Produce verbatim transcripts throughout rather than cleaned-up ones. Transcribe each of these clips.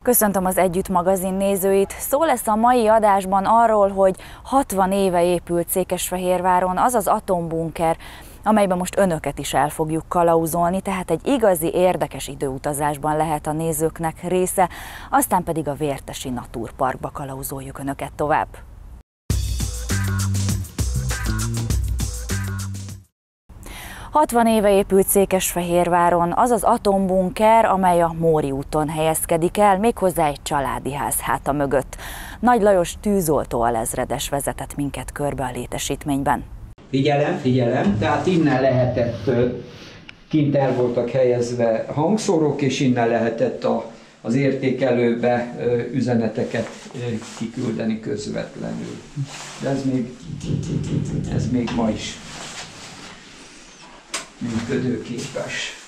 Köszöntöm az Együtt magazin nézőit. Szó lesz a mai adásban arról, hogy hatvan éve épült Székesfehérváron az az atombunker, amelyben most önöket is el fogjuk kalauzolni, tehát egy igazi érdekes időutazásban lehet a nézőknek része, aztán pedig a Vértesi Naturparkba kalauzoljuk önöket tovább. hatvan éve épült Székesfehérváron az az atombunker, amely a Móri úton helyezkedik el, méghozzá egy családi ház háta mögött. Nagy Lajos tűzoltó alezredes vezetett minket körbe a létesítményben. Figyelem, figyelem, tehát innen lehetett, kint el voltak helyezve hangszórók, és innen lehetett a, az értékelőbe üzeneteket kiküldeni közvetlenül. De ez még, ez még ma is működőképes.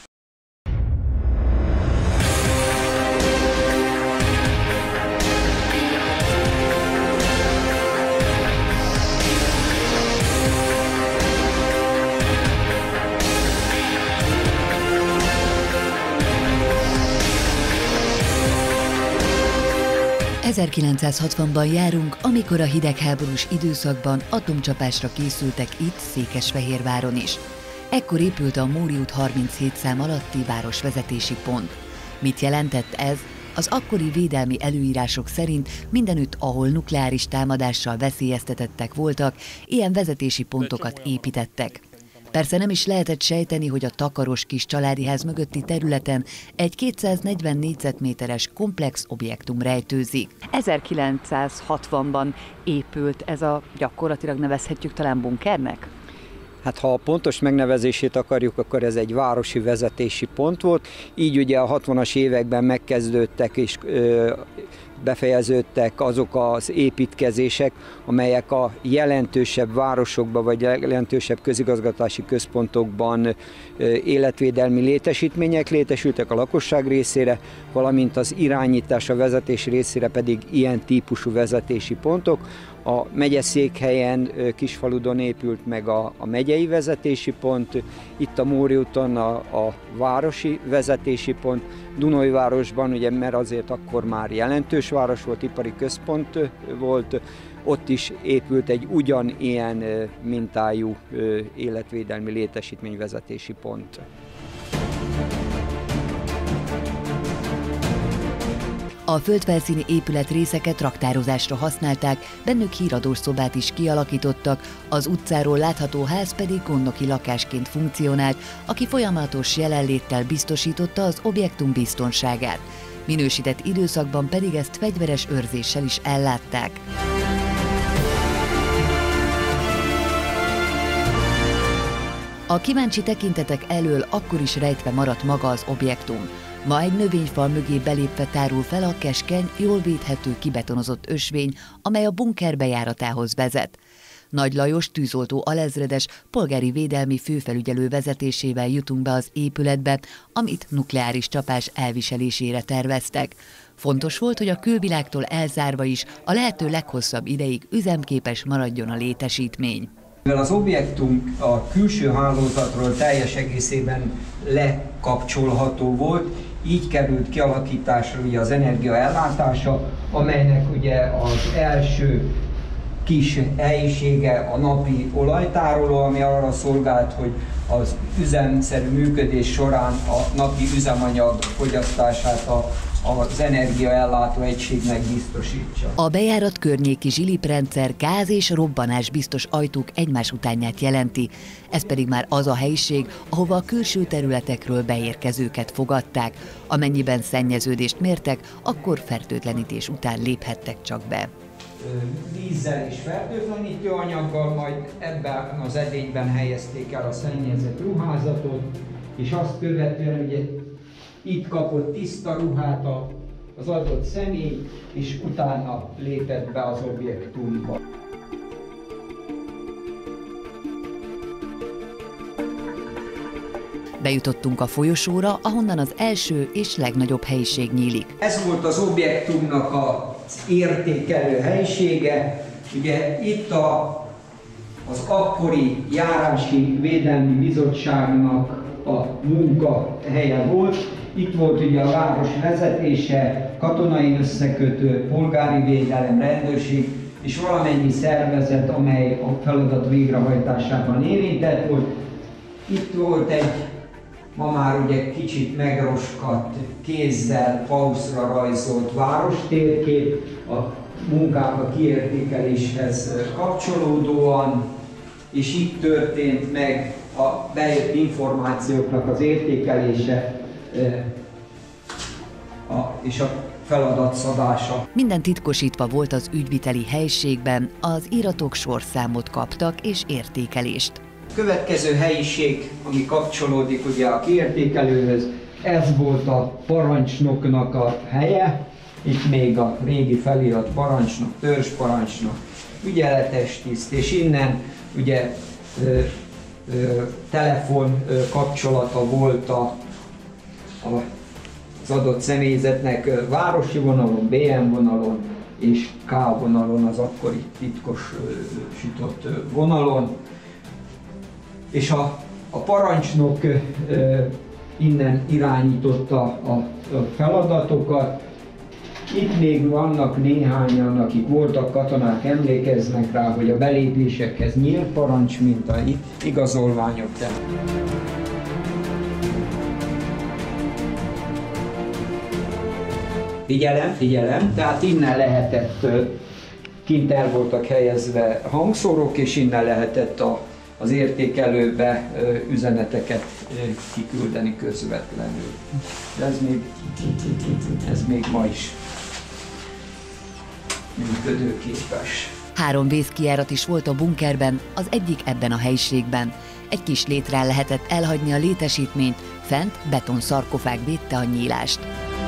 ezerkilencszázhatvanban járunk, amikor a hidegháborús időszakban atomcsapásra készültek itt Székesfehérváron is. Ekkor épült a Móri út harminchét szám alatti városvezetési pont. Mit jelentett ez? Az akkori védelmi előírások szerint mindenütt, ahol nukleáris támadással veszélyeztetettek voltak, ilyen vezetési pontokat építettek. Persze nem is lehetett sejteni, hogy a takaros kis családi ház mögötti területen egy kétszáznegyven négyzetméteres komplex objektum rejtőzik. ezerkilencszázhatvanban épült ez a, gyakorlatilag nevezhetjük talán bunkernek? Hát ha a pontos megnevezését akarjuk, akkor ez egy városi vezetési pont volt. Így ugye a hatvanas években megkezdődtek és ö, befejeződtek azok az építkezések, amelyek a jelentősebb városokban vagy jelentősebb közigazgatási központokban életvédelmi létesítmények létesültek a lakosság részére, valamint az irányítás, a vezetés részére pedig ilyen típusú vezetési pontok. A megyeszékhelyen, Kisfaludon épült meg a, a megyei vezetési pont, itt a Móri úton a, a városi vezetési pont, Dunajvárosban, ugye, mert azért akkor már jelentős város volt, ipari központ volt, ott is épült egy ugyanilyen mintájú életvédelmi létesítményvezetési pont. A földfelszíni épületrészeket raktározásra használták, bennük híradós szobát is kialakítottak, az utcáról látható ház pedig gondnoki lakásként funkcionált, aki folyamatos jelenléttel biztosította az objektum biztonságát. Minősített időszakban pedig ezt fegyveres őrzéssel is ellátták. A kíváncsi tekintetek elől akkor is rejtve maradt maga az objektum. Ma egy növényfal mögé belépve tárul fel a keskeny, jól védhető kibetonozott ösvény, amely a bunker bejáratához vezet. Nagy Lajos tűzoltó alezredes polgári védelmi főfelügyelő vezetésével jutunk be az épületbe, amit nukleáris csapás elviselésére terveztek. Fontos volt, hogy a külvilágtól elzárva is a lehető leghosszabb ideig üzemképes maradjon a létesítmény. Mivel az objektum a külső hálózatról teljes egészében lekapcsolható volt, így került kialakításra ugye az energia ellátása, amelynek ugye az első kis helyisége a napi olajtároló, ami arra szolgált, hogy az üzemszerű működés során a napi üzemanyag fogyasztását a az energiaellátó egységnek biztosítsa. A bejárat környéki zsiliprendszer gáz és robbanás biztos ajtók egymás utánját jelenti, ez pedig már az a helyiség, ahova a külső területekről beérkezőket fogadták. Amennyiben szennyeződést mértek, akkor fertőtlenítés után léphettek csak be. Vízzel és fertőtlenítő anyaggal, majd ebben az edényben helyezték el a szennyezett ruházatot, és azt követően ugye itt kapott tiszta ruhát az adott személy, és utána lépett be az objektumba. Bejutottunk a folyosóra, ahonnan az első és legnagyobb helyiség nyílik. Ez volt az objektumnak az értékelő helyisége. Ugye itt a, az akkori járási védelmi bizottságnak a munkahelye volt. Itt volt ugye a város vezetése, katonai összekötő, polgári védelem, rendőrség és valamennyi szervezet, amely a feladat végrehajtásában érintett volt. Itt volt egy ma már ugye kicsit megroskadt, kézzel pauszra rajzolt várostérkép, a munkák a kiértékeléshez kapcsolódóan, és itt történt meg a bejött információknak az értékelése és a feladatszabása. Minden titkosítva volt az ügyviteli helyiségben, az iratok sorszámot kaptak és értékelést. Következő helyiség, ami kapcsolódik ugye a kiértékelőhöz, ez volt a parancsnoknak a helye. Itt még a régi felirat parancsnok, törzsparancsnok, ügyeletes tiszt, és innen ugye ö, ö, telefon ö, kapcsolata volt a, a, az adott személyzetnek ö, városi vonalon, bé em vonalon és K vonalon, az akkori titkosított vonalon. És a, a parancsnok ö, innen irányította a, a feladatokat. Itt még vannak néhányan, akik voltak katonák, emlékeznek rá, hogy a belépésekhez nyílt parancs minta, itt igazolványok. De. Figyelem, figyelem, tehát innen lehetett, kint el voltak helyezve hangszórók, és innen lehetett a, az értékelőbe üzeneteket kiküldeni közvetlenül. De ez még, ez még ma is működőképes. Három vészkijárat is volt a bunkerben, az egyik ebben a helyiségben. Egy kis létrán lehetett elhagyni a létesítményt, fent betonszarkofág védte a nyílást.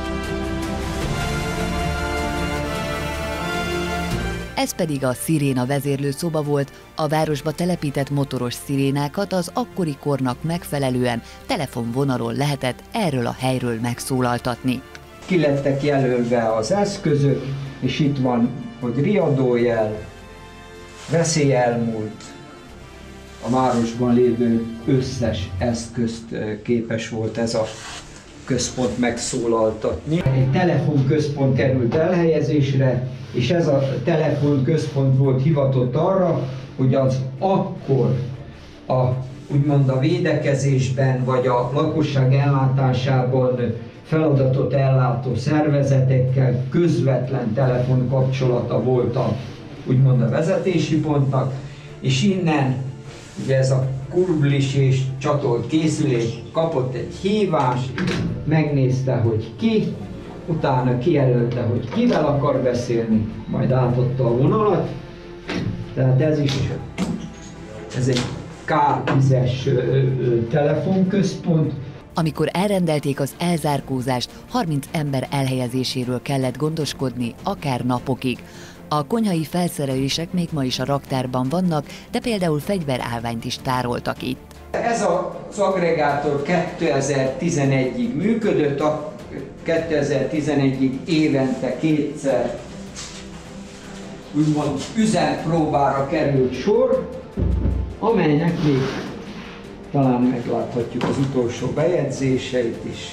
Ez pedig a sziréna vezérlő szoba volt, a városba telepített motoros szirénákat az akkori kornak megfelelően telefonvonalon lehetett erről a helyről megszólaltatni. Ki lettek jelölve az eszközök, és itt van, hogy riadójel, veszély elmúlt, a városban lévő összes eszközt képes volt ez a központ megszólaltatni. Egy telefonközpont került elhelyezésre, és ez a telefonközpont volt hivatott arra, hogy az akkor a, úgymond a védekezésben vagy a lakosság ellátásában feladatot ellátó szervezetekkel közvetlen telefonkapcsolata volt a, úgymond a vezetési pontnak, és innen ugye ez a kurblis és csatolt készülék kapott egy hívást, megnézte, hogy ki, utána kijelölte, hogy kivel akar beszélni, majd átadta a vonalat. Tehát ez is, ez egy ká tízes telefonközpont. Amikor elrendelték az elzárkózást, harminc ember elhelyezéséről kellett gondoskodni, akár napokig. A konyhai felszerelések még ma is a raktárban vannak, de például fegyverállványt is tároltak itt. Ez az agregátor kétezer-tizenegyig működött, a kétezer-tizenegyig évente kétszer úgymond üzempróbára került sor, amelynek még talán megláthatjuk az utolsó bejegyzéseit is.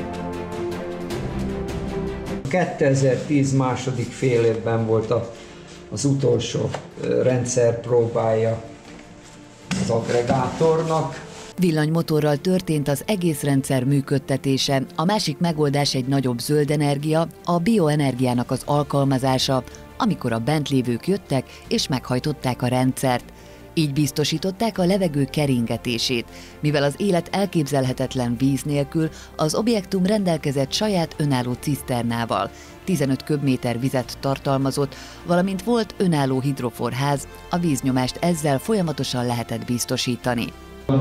kétezer-tíz második fél évben volt a, az utolsó rendszerpróbája az agregátornak. Villanymotorral történt az egész rendszer működtetése, a másik megoldás egy nagyobb zöld energia, a bioenergiának az alkalmazása, amikor a bent lévők jöttek és meghajtották a rendszert. Így biztosították a levegő keringetését, mivel az élet elképzelhetetlen víz nélkül, az objektum rendelkezett saját önálló ciszternával, tizenöt köbméter vizet tartalmazott, valamint volt önálló hidroforház, a víznyomást ezzel folyamatosan lehetett biztosítani. A,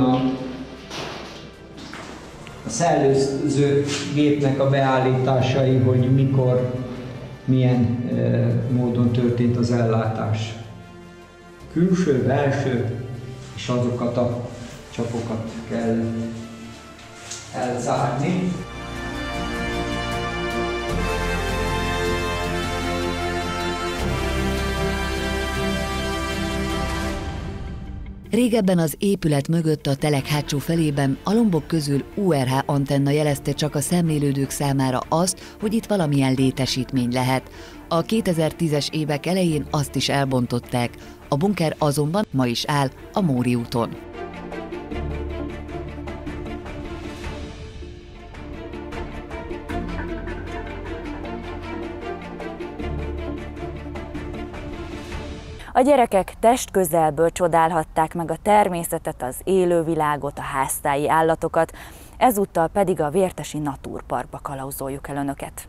a szellőző gépnek a beállításai, hogy mikor, milyen e, módon történt az ellátás. Külső, belső, és azokat a csapokat kell elzárni. Régebben az épület mögött a telek hátsó felében a lombok közül u er há antenna jelezte csak a szemlélődők számára azt, hogy itt valamilyen létesítmény lehet. A kétezer-tízes évek elején azt is elbontották, a bunker azonban ma is áll a Móri úton. A gyerekek testközelből csodálhatták meg a természetet, az élővilágot, a háztáji állatokat, ezúttal pedig a Vértesi Naturparkba kalauzoljuk el önöket.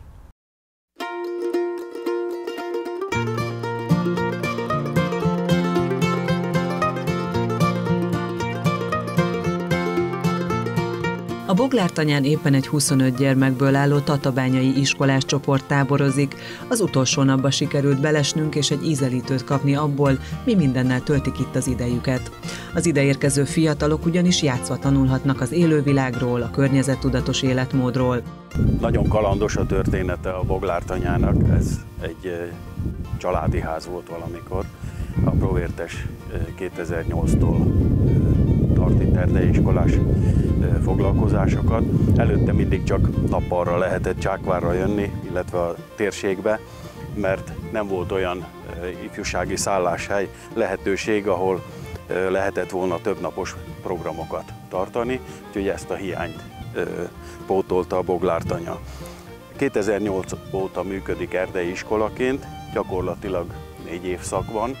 A Boglártanyán éppen egy huszonöt gyermekből álló tatabányai iskolás csoport táborozik. Az utolsó napba sikerült belesnünk és egy ízelítőt kapni abból, mi mindennel töltik itt az idejüket. Az ideérkező fiatalok ugyanis játszva tanulhatnak az élővilágról, a környezettudatos életmódról. Nagyon kalandos a története a Boglártanyának, ez egy családi ház volt valamikor. A Provértes kétezer-nyolctól tart itt erdeiiskolás foglalkozásokat. Előtte mindig csak nappalra lehetett Csákvárra jönni, illetve a térségbe, mert nem volt olyan ifjúsági szálláshely lehetőség, ahol lehetett volna többnapos programokat tartani, úgyhogy ezt a hiányt pótolta a Boglártanya. kétezer-nyolc óta működik erdei iskolaként, gyakorlatilag négy évszakban.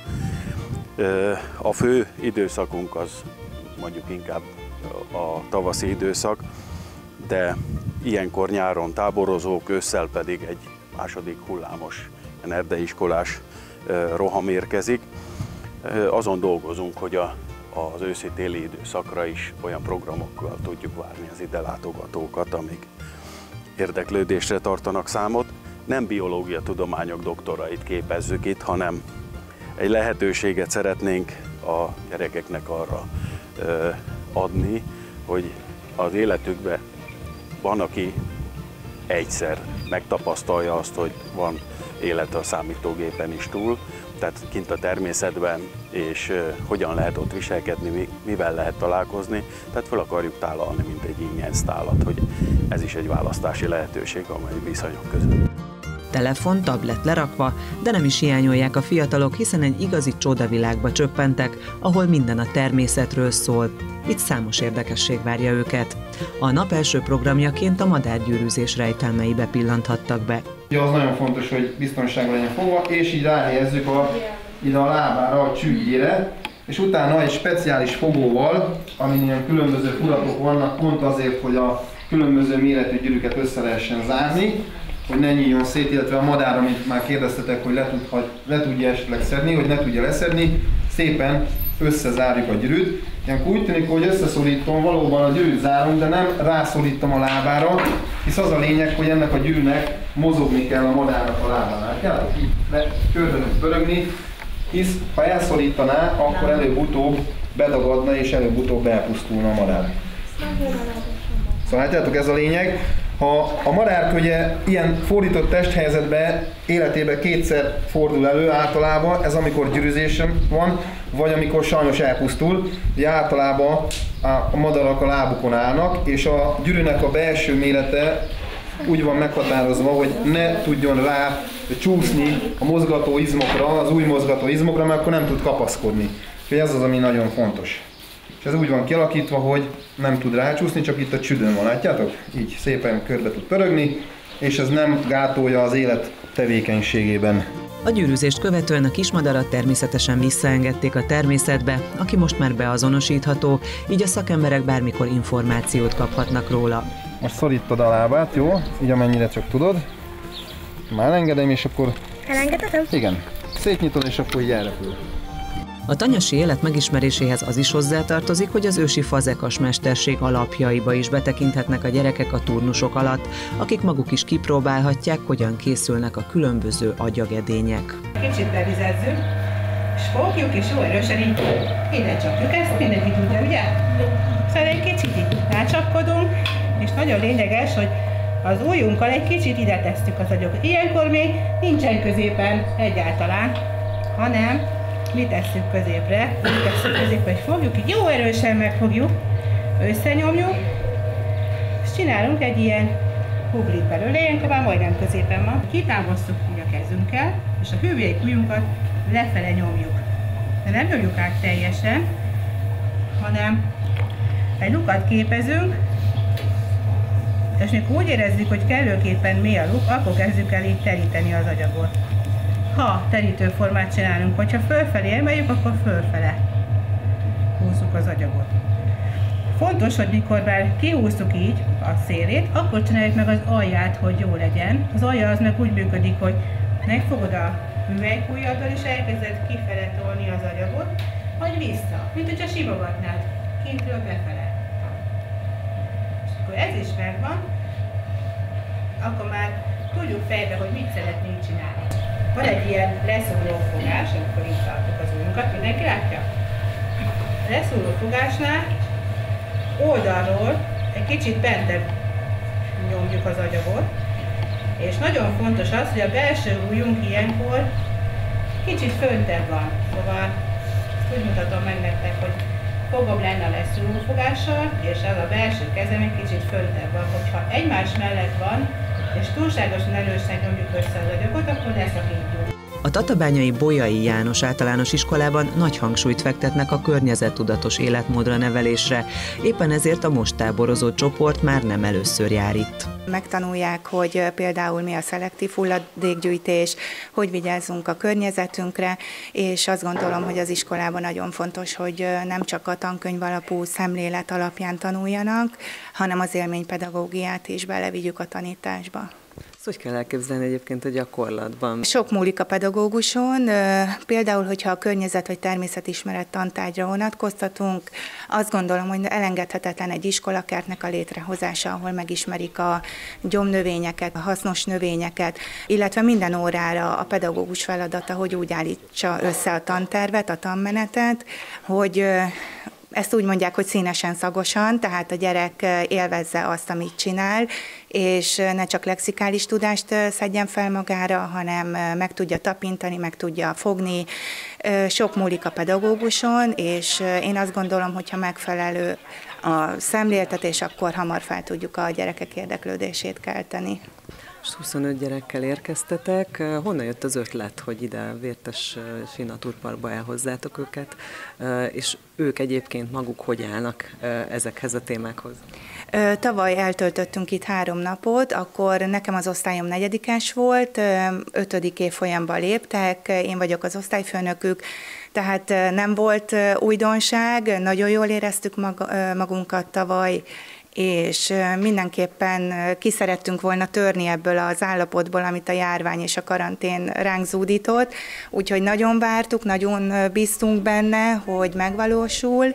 A fő időszakunk az mondjuk inkább a tavaszi időszak, de ilyenkor nyáron táborozók, ősszel pedig egy második hullámos erdeiiskolás roham érkezik. Azon dolgozunk, hogy a, az őszi-téli időszakra is olyan programokkal tudjuk várni az ide látogatókat, amik érdeklődésre tartanak számot. Nem biológia tudományok doktorait képezzük itt, hanem egy lehetőséget szeretnénk a gyerekeknek arra ö, adni, hogy az életükben van, aki egyszer megtapasztalja azt, hogy van élet a számítógépen is túl, tehát kint a természetben, és ö, hogyan lehet ott viselkedni, mi, mivel lehet találkozni, tehát fel akarjuk tálalni, mint egy ingyenc tálat, hogy ez is egy választási lehetőség a mai viszonyok között. Telefon, tablet lerakva, de nem is hiányolják a fiatalok, hiszen egy igazi csodavilágba csöppentek, ahol minden a természetről szól. Itt számos érdekesség várja őket. A nap első programjaként a madárgyűrűzés rejtelmeibe pillanthattak be. Ja, az nagyon fontos, hogy biztonságban legyen fogva, és így ráhelyezzük a, ide a lábára, a csügyére, és utána egy speciális fogóval, amin ilyen különböző furatok vannak, pont azért, hogy a különböző méretű gyűrűket össze lehessen zárni, hogy ne nyíljon szét, illetve a madár, amit már kérdeztetek, hogy le, tud, le tudja esetleg szedni, hogy ne tudja leszedni, szépen összezárjuk a gyűrűt. Ilyenkor úgy tűnik, hogy összeszorítom valóban a gyűrűt zárom, de nem rászorítom a lábára, hisz az a lényeg, hogy ennek a gyűrűnek mozogni kell a madárnak a lábán. Látjátok? Így körbe tud pörögni, hisz ha elszorítaná, akkor előbb-utóbb bedagadna és előbb-utóbb elpusztulna a madár. Szóval látjátok, ez a lényeg. Ha a madárkögye ilyen fordított testhelyzetben életében kétszer fordul elő általában, ez amikor gyűrűzésem van, vagy amikor sajnos elpusztul, ugye általában a madarak a lábukon állnak, és a gyűrűnek a belső mérete úgy van meghatározva, hogy ne tudjon rá csúszni a mozgató izmokra, az új mozgató izmokra, mert akkor nem tud kapaszkodni. Úgyhogy ez az, ami nagyon fontos. És ez úgy van kialakítva, hogy nem tud rácsúszni, csak itt a csüdön van, látjátok? Így szépen körbe tud pörögni, és ez nem gátolja az élet tevékenységében. A gyűrűzést követően a kismadarat természetesen visszaengedték a természetbe, aki most már beazonosítható, így a szakemberek bármikor információt kaphatnak róla. Most szorítod a lábát, jó? Így amennyire csak tudod. Már engedem, és akkor... Elengedhetem? Igen. Szétnyitod, és akkor így elrepül. A tanyasi élet megismeréséhez az is hozzátartozik, hogy az ősi fazekas mesterség alapjaiba is betekinthetnek a gyerekek a turnusok alatt, akik maguk is kipróbálhatják, hogyan készülnek a különböző agyagedények. Kicsit bevizezzük, és fogjuk, és jó erősen így ide csapjuk. Ezt mindenki tudja, ugye? Szóval egy kicsit így rácsapkodunk, és nagyon lényeges, hogy az ujjunkkal egy kicsit ide tesszük az agyagot. Ilyenkor még nincsen középen egyáltalán, hanem mi tesszük középre, mi tesszük középre, hogy fogjuk, így jó erősen megfogjuk, összenyomjuk, és csinálunk egy ilyen hublit belőle, ilyenkor már majdnem középen van. Kitámasztjuk így a kezünkkel, és a hüvelyk ujjunkat lefele nyomjuk. De nem nyomjuk át teljesen, hanem egy lukat képezünk, és mikor úgy érezzük, hogy kellőképpen mély a luk, akkor kezdjük el így teríteni az agyagot. Ha terítőformát csinálunk, hogyha fölfelé emeljük, akkor fölfele húzzuk az agyagot. Fontos, hogy mikor már kihúztuk így a szélét, akkor csináljuk meg az alját, hogy jó legyen. Az alja az meg úgy működik, hogy megfogod a hüvelykujjaddal és elkezded kifele tolni az agyagot, vagy vissza, mint hogyha simogatnád kintről befele. És akkor ez is megvan, akkor már tudjuk fejbe, hogy mit szeretnénk csinálni. Van egy ilyen leszúró fogás, amikor itt tartjuk az ujjunkat, mindenki látja? A leszúró fogásnál oldalról egy kicsit bentebb nyomjuk az agyagot, és nagyon fontos az, hogy a belső ujjunk ilyenkor kicsit föntebb van. Szóval úgy mutatom meg nektek, hogy fogom lenne a leszúró fogással, és ez a belső kezem egy kicsit föntebb van. Hogyha egymás mellett van, és túlságosan erősen nyomjuk össze az agyagot, akkor leszakítjuk. A tatabányai Bolyai János Általános Iskolában nagy hangsúlyt fektetnek a környezettudatos életmódra nevelésre, éppen ezért a most táborozó csoport már nem először jár itt. Megtanulják, hogy például mi a szelektív hulladékgyűjtés, hogy vigyázzunk a környezetünkre, és azt gondolom, hogy az iskolában nagyon fontos, hogy nem csak a tankönyv alapú szemlélet alapján tanuljanak, hanem az élménypedagógiát is belevigyük a tanításba. Ezt hogy kell elképzelni egyébként a gyakorlatban? Sok múlik a pedagóguson, például, hogyha a környezet vagy természetismeret tantárgyra vonatkoztatunk, azt gondolom, hogy elengedhetetlen egy iskolakertnek a létrehozása, ahol megismerik a gyomnövényeket, a hasznos növényeket, illetve minden órára a pedagógus feladata, hogy úgy állítsa össze a tantervet, a tanmenetet, hogy ezt úgy mondják, hogy színesen, szagosan, tehát a gyerek élvezze azt, amit csinál, és ne csak lexikális tudást szedjen fel magára, hanem meg tudja tapintani, meg tudja fogni. Sok múlik a pedagóguson, és én azt gondolom, hogyha megfelelő a szemléltetés, akkor hamar fel tudjuk a gyerekek érdeklődését kelteni. Most huszonöt gyerekkel érkeztetek. Honnan jött az ötlet, hogy ide a Vértes Naturparkba elhozzátok őket, és ők egyébként maguk hogy állnak ezekhez a témákhoz? Tavaly eltöltöttünk itt három napot, akkor nekem az osztályom negyedikes volt, ötödik évfolyamban léptek, én vagyok az osztályfőnökük, tehát nem volt újdonság, nagyon jól éreztük magunkat tavaly, és mindenképpen ki szerettünk volna törni ebből az állapotból, amit a járvány és a karantén ránk zúdított, úgyhogy nagyon vártuk, nagyon bíztunk benne, hogy megvalósul,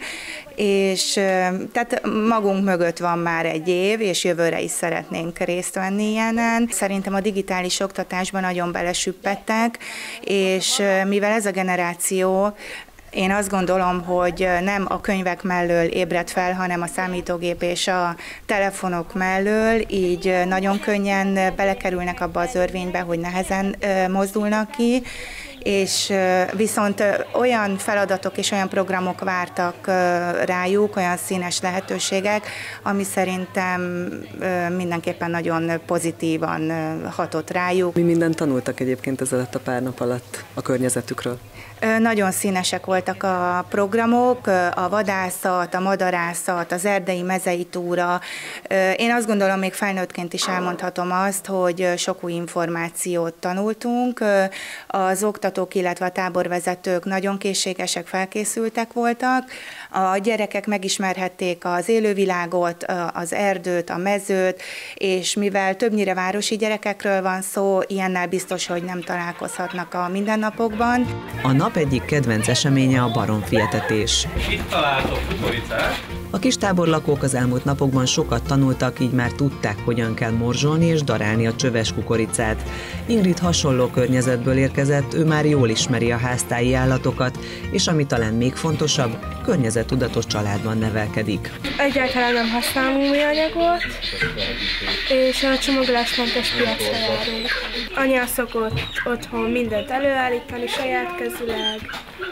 és tehát magunk mögött van már egy év, és jövőre is szeretnénk részt venni ilyenen. Szerintem a digitális oktatásban nagyon belesüppettek, és mivel ez a generáció, én azt gondolom, hogy nem a könyvek mellől ébred fel, hanem a számítógép és a telefonok mellől, így nagyon könnyen belekerülnek abba az örvénybe, hogy nehezen mozdulnak ki, és viszont olyan feladatok és olyan programok vártak rájuk, olyan színes lehetőségek, ami szerintem mindenképpen nagyon pozitívan hatott rájuk. Mi mindent tanultak egyébként ez alatt a pár nap alatt a környezetükről? Nagyon színesek voltak a programok, a vadászat, a madarászat, az erdei mezei túra. Én azt gondolom, még felnőttként is elmondhatom azt, hogy sok új információt tanultunk. Az oktatók, illetve a táborvezetők nagyon készségesek, felkészültek voltak. A gyerekek megismerhették az élővilágot, az erdőt, a mezőt, és mivel többnyire városi gyerekekről van szó, ilyennel biztos, hogy nem találkozhatnak a mindennapokban. A nap egyik kedvenc eseménye a baromfietetés. Itt találtok kukoricát. A kis táborlakók az elmúlt napokban sokat tanultak, így már tudták, hogyan kell morzsolni és darálni a csöves kukoricát. Ingrid hasonló környezetből érkezett, ő már jól ismeri a háztáji állatokat, és ami talán még fontosabb, környezettudatos családban nevelkedik. Egyáltalán nem használunk műanyagot, és a csomagolásmentes piacra járunk. Anya szokott otthon mindent előállítani saját kezüleg,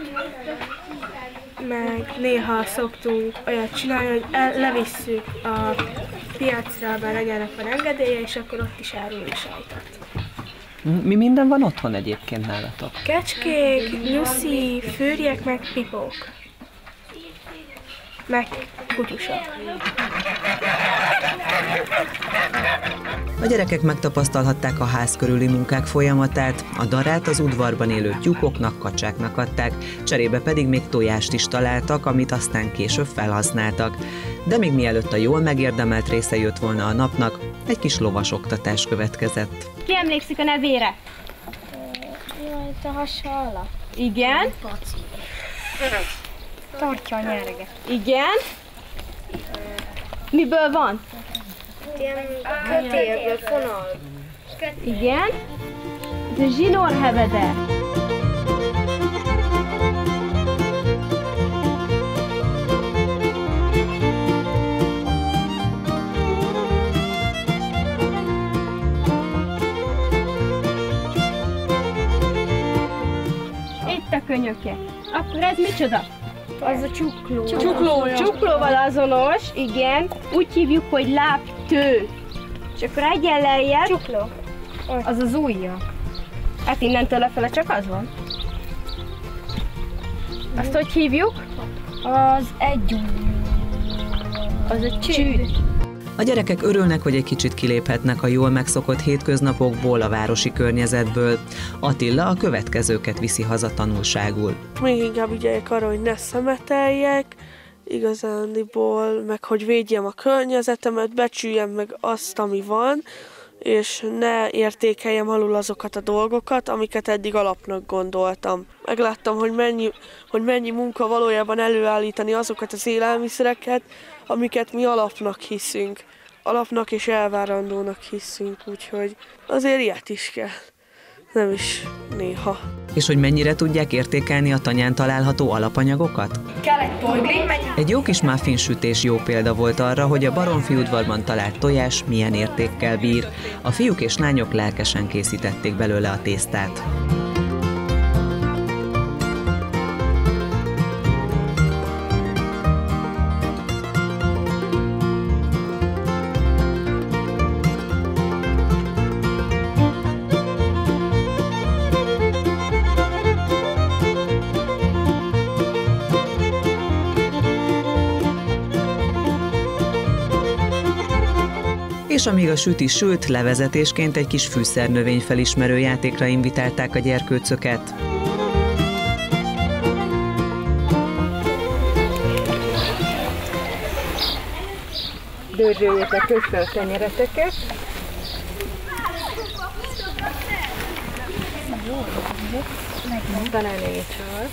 meg néha szoktunk olyat csinálni, hogy el, levisszük a piacra, bár anyának van engedélye, és akkor ott is árulni sajtot. Mi minden van otthon egyébként nálatok? Kecskék, nyuszi, fűrjek, meg pipók. Meg kutyusok. A gyerekek megtapasztalhatták a ház körüli munkák folyamatát, a darát az udvarban élő tyúkoknak, kacsáknak adták, cserébe pedig még tojást is találtak, amit aztán később felhasználtak. De még mielőtt a jól megérdemelt része jött volna a napnak, egy kis lovasoktatás következett. Ki emlékszik a nevére? Jaj, te hasonló. Igen. Paci. Tartja a nyerget. Igen. Miből van? Ilyen kötélből, fonal. Igen. Ez a zsinórhevede. Itt a könyöke. Akkor ez micsoda? Az a csukló. Csukló. Csuklóval azonos, igen. Úgy hívjuk, hogy lábtő. És akkor egyen lejjebb. Csukló. Az az ujja. Hát innentől lefele csak az van. Azt hogy hívjuk? Az egy Az a csűd. A gyerekek örülnek, hogy egy kicsit kiléphetnek a jól megszokott hétköznapokból, a városi környezetből. Attila a következőket viszi haza tanulságul. Még inkább ügyeljek arra, hogy ne szemeteljek, igazándiból, meg hogy védjem a környezetemet, becsüljem meg azt, ami van, és ne értékeljem alul azokat a dolgokat, amiket eddig alapnak gondoltam. Megláttam, hogy mennyi, hogy mennyi munka valójában előállítani azokat az élelmiszereket, amiket mi alapnak hiszünk. Alapnak és elvárandónak hiszünk, úgyhogy azért ilyet is kell. Nem is néha. És hogy mennyire tudják értékelni a tanyán található alapanyagokat? Kell egy porgli, Egy jó kis muffinsütés jó példa volt arra, hogy a Baromfi udvarban talált tojás milyen értékkel bír. A fiúk és lányok lelkesen készítették belőle a tésztát. És amíg a süti sült, levezetésként egy kis fűszernövény felismerő játékra invitálták a gyerkőcöket. Dörzsöljétek össze a tenyereteket. Talán egy csal.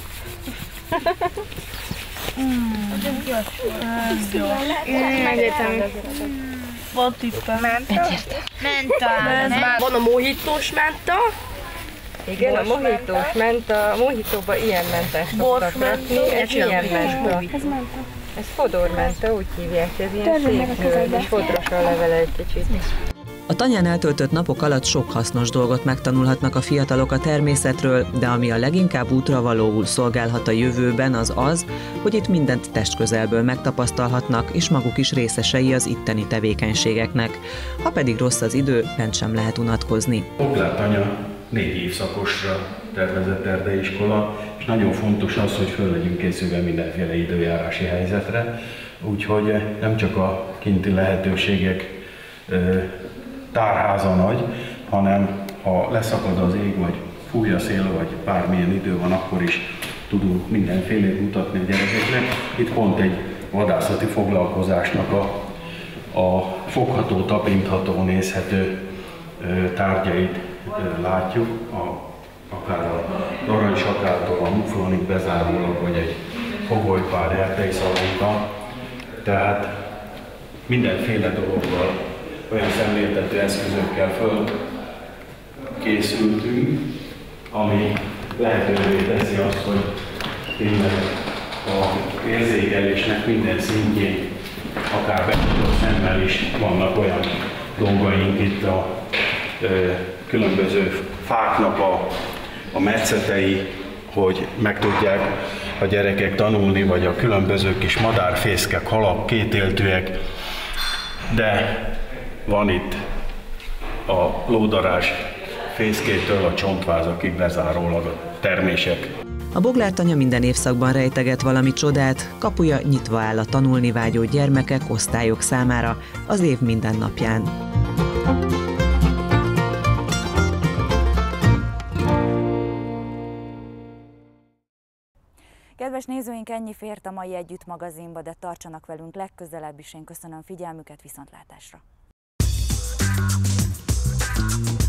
Egyetem. Van tippem. Menta? Menta. Van a mohitós menta. Igen, a mohitós menta, a mohitóba ilyen mentát szoktak rakni, ez ilyen menta. Ez menta. Ez fodormenta, úgy hívják, ez ilyen szép zöld, és fodros a levele egy kicsit. A tanyán eltöltött napok alatt sok hasznos dolgot megtanulhatnak a fiatalok a természetről, de ami a leginkább útravalóul szolgálhat a jövőben, az az, hogy itt mindent testközelből megtapasztalhatnak, és maguk is részesei az itteni tevékenységeknek. Ha pedig rossz az idő, bent sem lehet unatkozni. Boglártanya négy évszakosra tervezett erdeiskola, és nagyon fontos az, hogy föl legyünk készülve mindenféle időjárási helyzetre, úgyhogy nem csak a kinti lehetőségek tárháza nagy, hanem ha leszakad az ég, vagy fúj a szél, vagy bármilyen idő van, akkor is tudunk mindenfélét mutatni a gyerekeknek. Itt pont egy vadászati foglalkozásnak a, a fogható, tapintható, nézhető tárgyait látjuk, a, akár a aranysakáltól a muflonig bezárólag, vagy egy fogolypár erdei szalonka. Tehát mindenféle dologgal, olyan szemléltető eszközökkel fölkészültünk, ami lehetővé teszi azt, hogy tényleg az érzékelésnek minden szintjén, akár bemutató szemmel is vannak olyan dolgaink itt a ö, különböző fáknak a, a metszetei, hogy meg tudják a gyerekek tanulni, vagy a különböző kis madárfészkek, halak, kétéltűek, de van itt a lódarás fészkétől a csontvázakig bezárólag a termések. A Boglártanya minden évszakban rejteget valami csodát, kapuja nyitva áll a tanulni vágyó gyermekek, osztályok számára az év minden napján. Kedves nézőink, ennyi fért a mai Együtt magazinba, de tartsanak velünk legközelebb is. Én köszönöm figyelmüket, viszontlátásra!